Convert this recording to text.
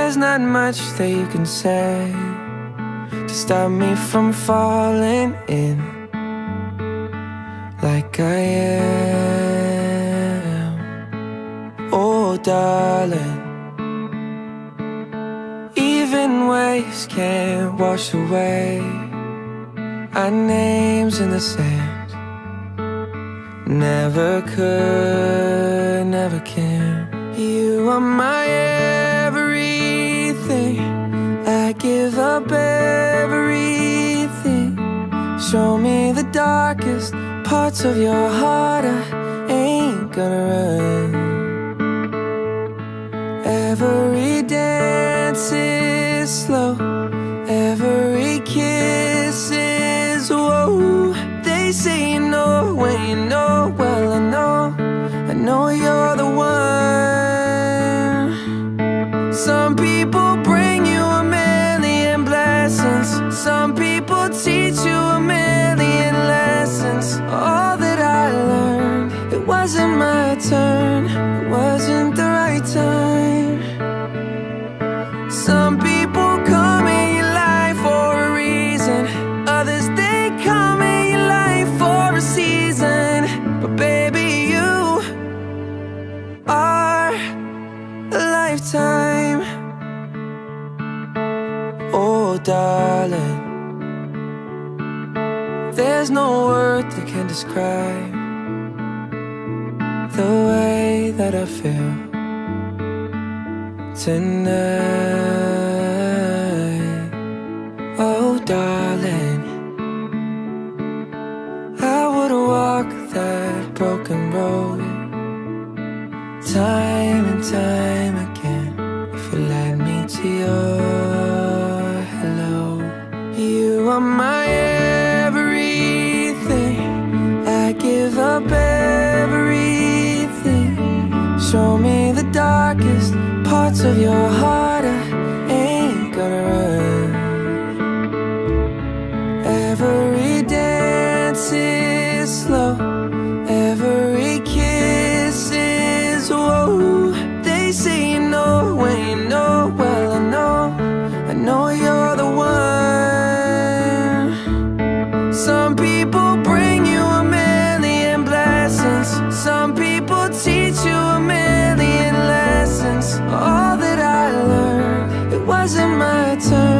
there's not much that you can say to stop me from falling in like I am. Oh, darling, even waves can't wash away our names in the sand. Never could, never can. You are my everything. I give up everything. Show me the darkest parts of your heart. I ain't gonna run. Every dance is slow, every kiss is whoa. They say you know when you know. Well, I know you're the one. Some people bring you a million blessings. Some people teach you a million lessons. All that I learned, it wasn't my turn. It wasn't the right time. Some people come in your life for a reason. Others, they come in your life for a season. But baby, you are a lifetime. Oh, darling, there's no word that can describe the way that I feel tonight. Oh, darling, I would walk that broken road time and time again if you led me to your hello. You are my everything. I give up everything. Show me the darkest parts of your heart. I ain't gonna run. Every dance is slow, every kiss is whoa. They say you know when you know. Well, I know you're the one. Some people bring you a million blessings. Some people teach you a million lessons. All that I learned, it wasn't my turn.